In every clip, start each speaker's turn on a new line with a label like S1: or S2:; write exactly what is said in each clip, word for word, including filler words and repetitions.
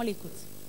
S1: On l'écoute.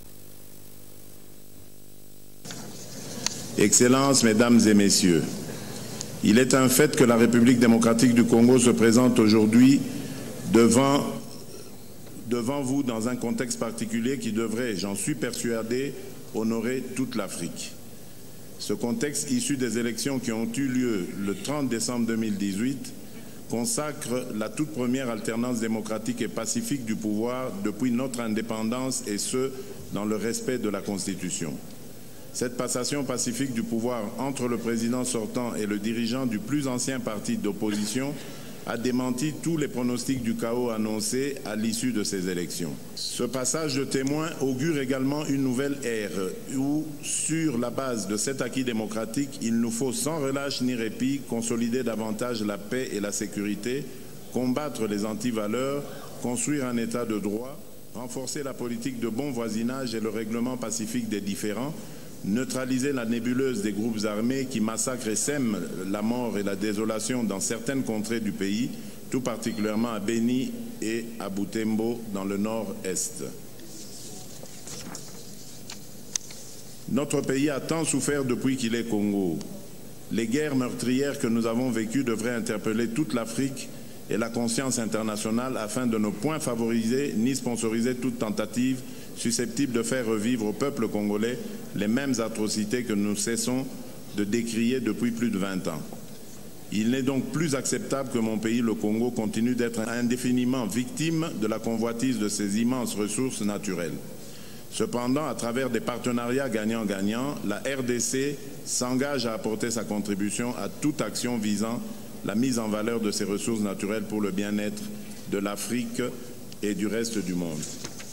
S2: Excellences, Mesdames et Messieurs, il est un fait que la République démocratique du Congo se présente aujourd'hui devant, devant vous dans un contexte particulier qui devrait, j'en suis persuadé, honorer toute l'Afrique. Ce contexte issu des élections qui ont eu lieu le trente décembre deux mille dix-huit consacre la toute première alternance démocratique et pacifique du pouvoir depuis notre indépendance et ce, dans le respect de la Constitution. Cette passation pacifique du pouvoir entre le président sortant et le dirigeant du plus ancien parti d'opposition a démenti tous les pronostics du chaos annoncés à l'issue de ces élections. Ce passage de témoin augure également une nouvelle ère où, sur la base de cet acquis démocratique, il nous faut sans relâche ni répit consolider davantage la paix et la sécurité, combattre les antivaleurs, construire un état de droit, renforcer la politique de bon voisinage et le règlement pacifique des différends, neutraliser la nébuleuse des groupes armés qui massacrent et sèment la mort et la désolation dans certaines contrées du pays, tout particulièrement à Beni et à Butembo dans le nord-est. Notre pays a tant souffert depuis qu'il est Congo. Les guerres meurtrières que nous avons vécues devraient interpeller toute l'Afrique et la conscience internationale afin de ne point favoriser ni sponsoriser toute tentative susceptible de faire revivre au peuple congolais les mêmes atrocités que nous cessons de décrier depuis plus de vingt ans. Il n'est donc plus acceptable que mon pays, le Congo, continue d'être indéfiniment victime de la convoitise de ses immenses ressources naturelles. Cependant, à travers des partenariats gagnant-gagnant, la R D C s'engage à apporter sa contribution à toute action visant la mise en valeur de ces ressources naturelles pour le bien-être de l'Afrique et du reste du monde.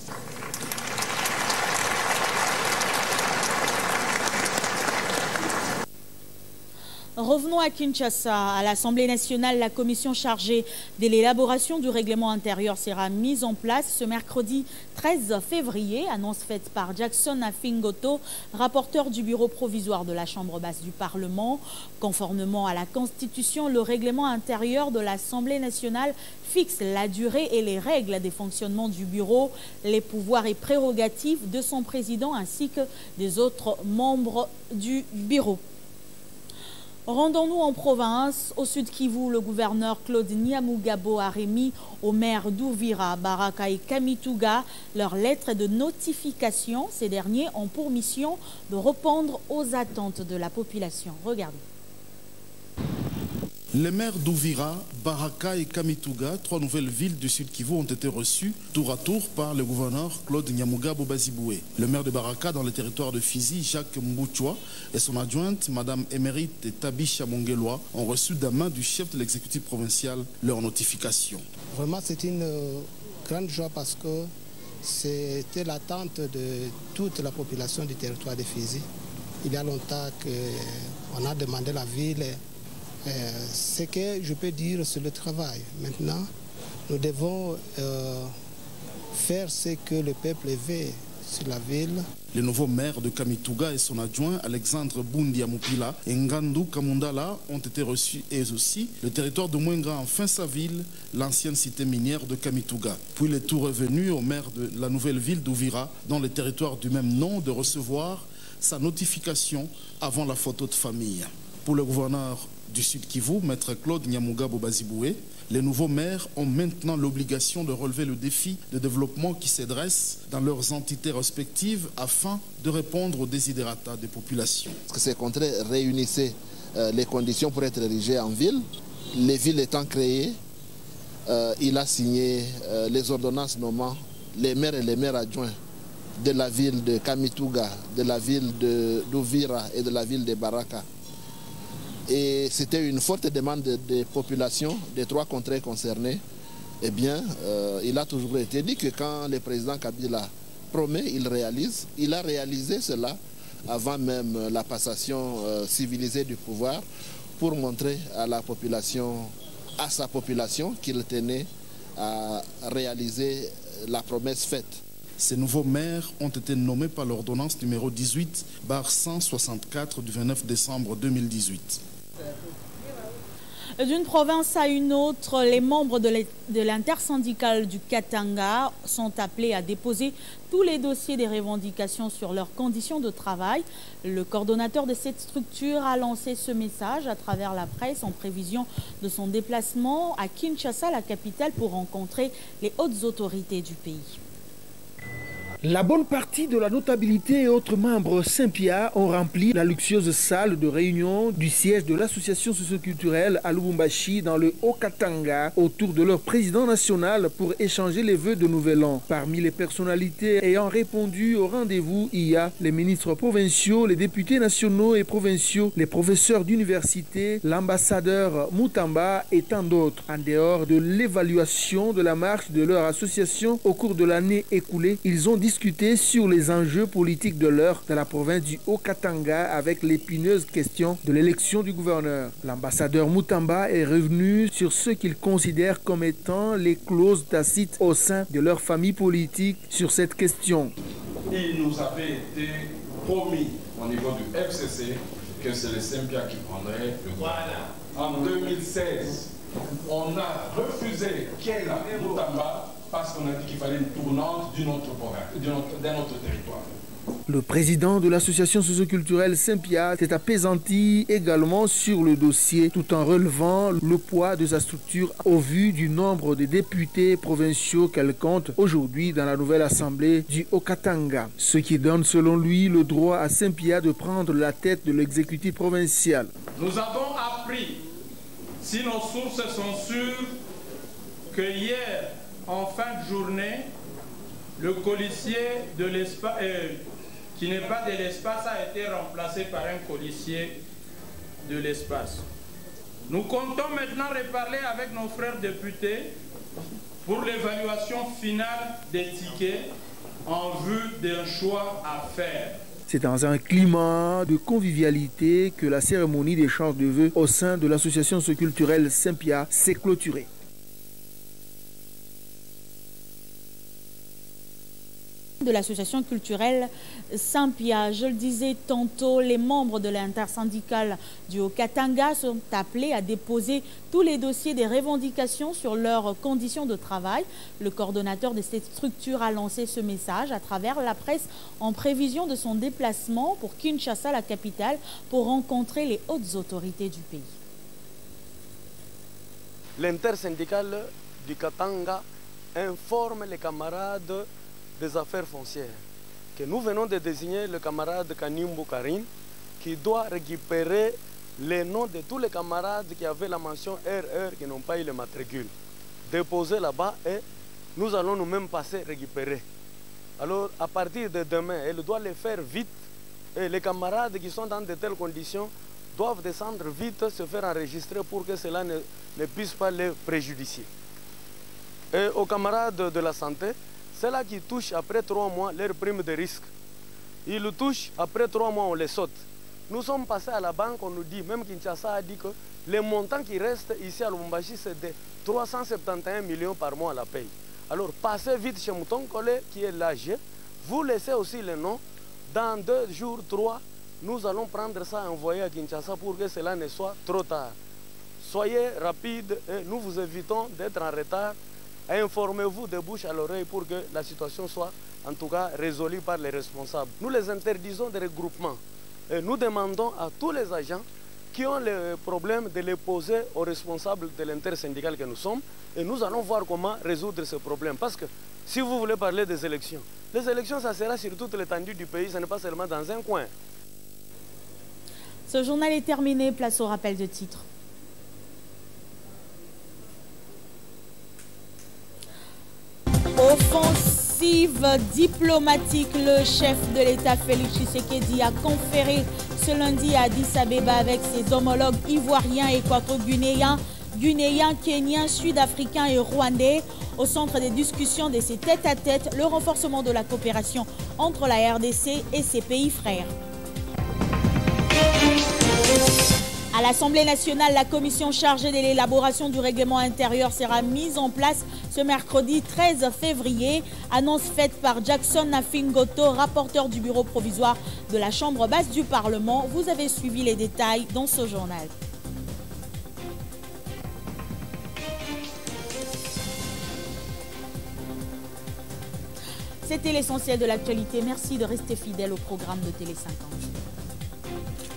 S1: Revenons à Kinshasa. À l'Assemblée nationale, la commission chargée de l'élaboration du règlement intérieur sera mise en place ce mercredi treize février, annonce faite par Jackson Afingoto, rapporteur du bureau provisoire de la Chambre basse du Parlement. Conformément à la Constitution, le règlement intérieur de l'Assemblée nationale fixe la durée et les règles des fonctionnements du bureau, les pouvoirs et prérogatives de son président ainsi que des autres membres du bureau. Rendons-nous en province. Au Sud Kivu, le gouverneur Claude Nyamugabo a remis aux maires d'Uvira, Baraka et Kamituga leur lettre de notification. Ces derniers ont pour mission de répondre aux attentes de la population. Regardez.
S3: Les maires d'Uvira, Baraka et Kamituga, trois nouvelles villes du Sud Kivu, ont été reçues tour à tour par le gouverneur Claude Nyamugabo Baziboué. Le maire de Baraka dans le territoire de Fizi, Jacques Mbouchoua, et son adjointe, Madame Émérite Tabisha Mongeloa, ont reçu de la main du chef de l'exécutif provincial leur notification.
S4: Vraiment, c'est une euh, grande joie parce que c'était l'attente de toute la population du territoire de Fizi. Il y a longtemps qu'on a demandé la ville. Euh, ce que je peux dire, c'est le travail. Maintenant, nous devons euh, faire ce que le peuple veut sur la ville.
S3: Les nouveaux maires de Kamituga et son adjoint Alexandre Bundia Mupila et Ngandu Kamundala ont été reçus et aussi le territoire de Mwenga en fin sa ville, l'ancienne cité minière de Kamituga. Puis le tout revenu au maire de la nouvelle ville d'Uvira, dans le territoire du même nom, de recevoir sa notification avant la photo de famille. Pour le gouverneur du Sud Kivu, maître Claude Nyamugabo Baziboué, les nouveaux maires ont maintenant l'obligation de relever le défi de développement qui se dresse dans leurs entités respectives afin de répondre aux desiderata des populations.
S5: Ces contrées réunissaient euh, les conditions pour être érigées en ville. Les villes étant créées, euh, il a signé euh, les ordonnances nommant les maires et les maires adjoints de la ville de Kamituga, de la ville d'Uvira et de la ville de Baraka. Et c'était une forte demande des de populations des trois contrées concernées. Eh bien, euh, il a toujours été dit que quand le président Kabila promet, il réalise. Il a réalisé cela avant même la passation euh, civilisée du pouvoir pour montrer à la population, à sa population qu'il tenait à réaliser la promesse faite.
S3: Ces nouveaux maires ont été nommés par l'ordonnance numéro dix-huit barre cent soixante-quatre du vingt-neuf décembre deux mille dix-huit.
S1: D'une province à une autre, les membres de l'intersyndicale du Katanga sont appelés à déposer tous les dossiers des revendications sur leurs conditions de travail. Le coordonnateur de cette structure a lancé ce message à travers la presse en prévision de son déplacement à Kinshasa, la capitale, pour rencontrer les hautes autorités du pays.
S6: La bonne partie de la notabilité et autres membres Saint-Pierre ont rempli la luxueuse salle de réunion du siège de l'association socioculturelle à Lubumbashi dans le Haut-Katanga autour de leur président national pour échanger les vœux de nouvel an. Parmi les personnalités ayant répondu au rendez-vous, il y a les ministres provinciaux, les députés nationaux et provinciaux, les professeurs d'université, l'ambassadeur Mutamba et tant d'autres. En dehors de l'évaluation de la marche de leur association au cours de l'année écoulée, ils ont discuté sur les enjeux politiques de l'heure dans la province du Haut-Katanga avec l'épineuse question de l'élection du gouverneur. L'ambassadeur Mutamba est revenu sur ce qu'il considère comme étant les clauses tacites au sein de leur famille politique sur cette question.
S7: Il nous avait été promis au niveau du F C C que c'est le Saint-Pierre qui prendrait le gouverneur. En deux mille seize, on a refusé Kela Mutamba parce qu'on a dit qu'il fallait une tournante d'une autre province, d'un autre territoire.
S6: Le président de l'association socioculturelle Saint-Pierre s'est apaisanti également sur le dossier tout en relevant le poids de sa structure au vu du nombre de députés provinciaux qu'elle compte aujourd'hui dans la nouvelle assemblée du Haut-Katanga. Ce qui donne selon lui le droit à Saint-Pierre de prendre la tête de l'exécutif provincial.
S7: Nous avons appris, si nos sources sont sûres, que hier, en fin de journée, le colissier de l'espace, euh, qui n'est pas de l'espace, a été remplacé par un colissier de l'espace. Nous comptons maintenant reparler avec nos frères députés pour l'évaluation finale des tickets en vue d'un choix à faire.
S6: C'est dans un climat de convivialité que la cérémonie d'échange de vœux au sein de l'association socioculturelle Saint-Pierre s'est clôturée.
S1: De l'association culturelle Saint-Pierre. Je le disais tantôt, les membres de l'intersyndicale du Haut-Katanga sont appelés à déposer tous les dossiers des revendications sur leurs conditions de travail. Le coordonnateur de cette structure a lancé ce message à travers la presse en prévision de son déplacement pour Kinshasa, la capitale, pour rencontrer les hautes autorités du pays.
S8: L'intersyndicale du Katanga informe les camarades des affaires foncières, que nous venons de désigner le camarade Kanimbo Karine, qui doit récupérer les noms de tous les camarades qui avaient la mention R R qui n'ont pas eu le matricule. Déposer là-bas et nous allons nous-mêmes passer récupérer. Alors à partir de demain, elle doit le faire vite et les camarades qui sont dans de telles conditions doivent descendre vite, se faire enregistrer pour que cela ne, ne puisse pas les préjudicier. Et aux camarades de la santé, ceux-là qui touchent après trois mois leur prime de risque. Ils le touchent, après trois mois, on les saute. Nous sommes passés à la banque, on nous dit, même Kinshasa a dit que les montants qui restent ici à Lubumbashi, c'est de trois cent soixante et onze millions par mois à la paye. Alors, passez vite chez Mouton Collé, qui est l'âge. Vous laissez aussi les noms. Dans deux jours, trois, nous allons prendre ça et envoyer à Kinshasa pour que cela ne soit trop tard. Soyez rapides et nous vous évitons d'être en retard. Informez-vous de bouche à l'oreille pour que la situation soit en tout cas résolue par les responsables. Nous les interdisons de regroupement. Et nous demandons à tous les agents qui ont le problème de les poser aux responsables de l'intersyndicale que nous sommes. Et nous allons voir comment résoudre ce problème. Parce que si vous voulez parler des élections, les élections, ça sera sur toute l'étendue du pays, ce n'est pas seulement dans un coin.
S1: Ce journal est terminé. Place au rappel de titres. Offensive diplomatique, le chef de l'État Félix Tshisekedi a conféré ce lundi à Addis Abeba avec ses homologues ivoiriens, équato-guinéens, guinéens, kenyans, sud-africains et rwandais. Au centre des discussions de ces tête-à-tête, le renforcement de la coopération entre la R D C et ses pays frères. À l'Assemblée nationale, la commission chargée de l'élaboration du règlement intérieur sera mise en place ce mercredi treize février. Annonce faite par Jackson Nafingoto, rapporteur du bureau provisoire de la Chambre basse du Parlement. Vous avez suivi les détails dans ce journal. C'était l'essentiel de l'actualité. Merci de rester fidèle au programme de Télé cinquante.